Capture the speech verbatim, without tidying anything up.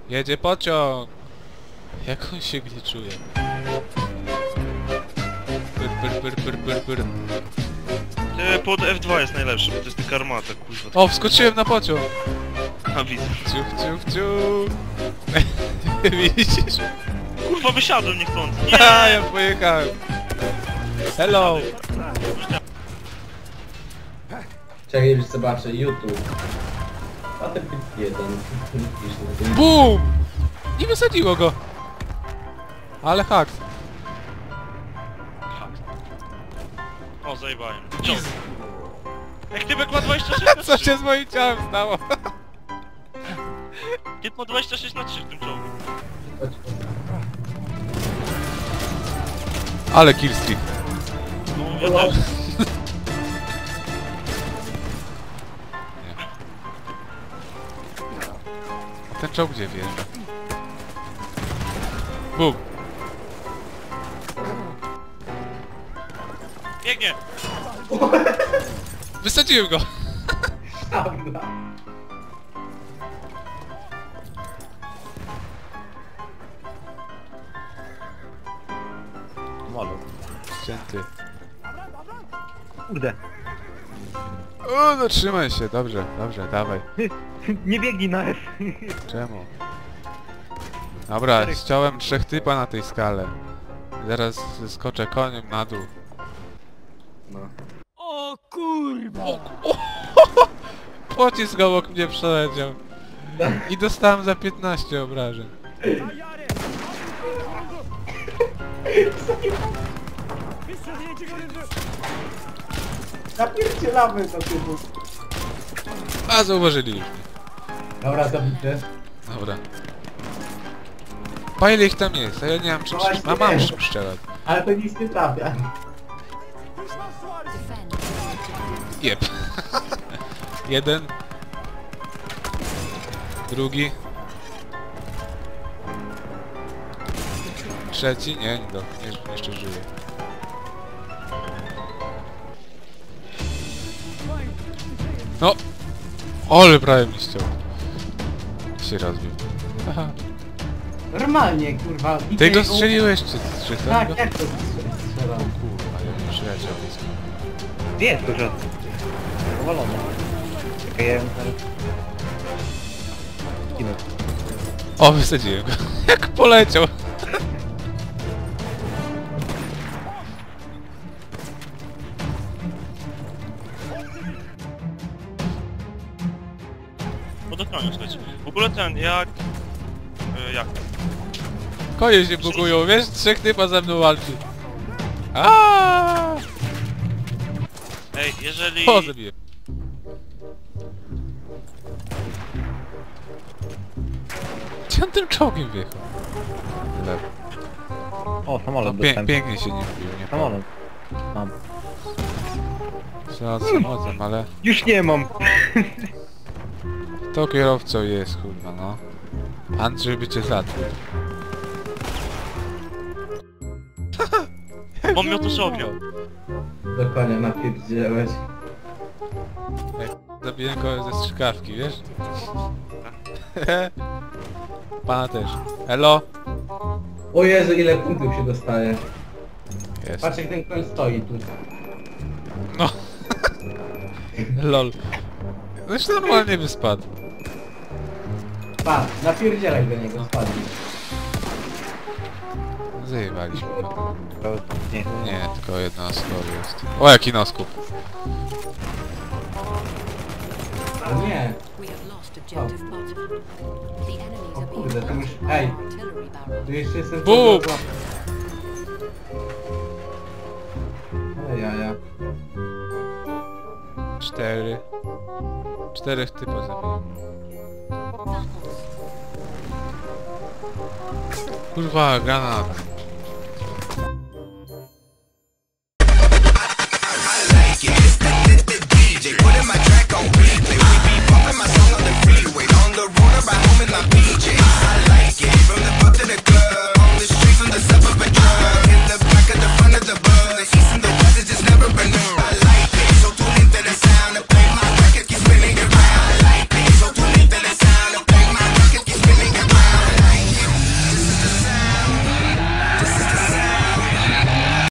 Jedzie pociąg! Jak on się gliczuje? Pyr, pyr, pyr, pyr, pyr, pyr. Nie, pod F dwa jest najlepszy, bo to jest taka armata, kurwa. O, wskoczyłem na pociąg! A widzę. Ciuch, ciuch, ciuch! Widzisz? Kurwa, wysiadłem niechcący. Nie! Ha, ja pojechałem! Hello! Czekaj, już zobaczę YouTube. Battlefield jeden. BUM! Nie wysadziło go! Ale hak! O, zajebałem. Czołg. Jak typek ma dwadzieścia sześć na Co trzy. się z moim ciałem stało? Typ ma dwadzieścia sześć na trzy w tym czołgu. Ale killstreak. No, ja też. Ten czołg gdzie wjeżdża? Bum! Biegnie! Wysadziłem go! Szabla. Malu. Ścięty. Kurde. O, no trzymaj się, dobrze, dobrze, dawaj. Nie biegnij na F. Czemu? Dobra, ściąłem trzech typa na tej skale. Zaraz skoczę koniem na dół. No. O kurwa! Pocisk obok mnie przeleciał. I dostałem za piętnaście obrażeń. Napierdzielamy to typu. A, zauważyli już mnie. Dobra, zabity. Dobra. Pa, ile ich tam jest? A ja nie mam czym No właśnie strzelać. A mam nie. czym strzelać. Ale to nic nie trafia. Jep. Jeden. Drugi. Trzeci? Nie, nie, do, nie jeszcze żyje. No! Ole, prawie mi ściął. Się rozbił. Aha. Normalnie, kurwa. Ty go strzeliłeś, czy, czy ten Tak, go? jak to strzelam? Kurwa, ja bym przyleciał blisko. Gdzie jest kurczę? Powalony. Czekaj, ja ją zaraz... Zginę. O, wysadziłem go. Jak poleciał. Bo do konia, słuchajcie. W ogóle ten, jak... E, jak? Konie się bugują, wiesz? Trzech typa ze mną walczy. Aaaa! Ej, jeżeli... O, zabiję. Gdzie on tym czołgiem wjechał? Lewo. O, samolot No, pię dostałem. pięknie się nie wbił, nie Samolot. Mam. Trzeba z samolotem, ale... Już nie mam. To kierowcą jest, kurwa, no. Andrzej by cię zatruł. Mam miotacz ognia. Do konia napierdzielałeś. Zabiję go ze strzykawki, wiesz? Pana też. Elo? O Jezu, ile punktów się dostaje. Jest. Patrz jak ten koń stoi tu. No. Lol. Zresztą normalnie by spadł. Patrz, napierdzielaj do niego, spadli. Zajebaliśmy go. To nie. Nie, tylko jedna osoba jest. O, jaki noskup. O nie. We have lost objective Butterfly. The enemies O are kurde, being to już... attacked by Ej, artillery barrel. tu jeszcze jestem... Bum! Ale jaja. Cztery. Czterech typa zabiję. Kurwa, granat. From the front to the club, in the back of the front of the bus, the east and the west, it just never been.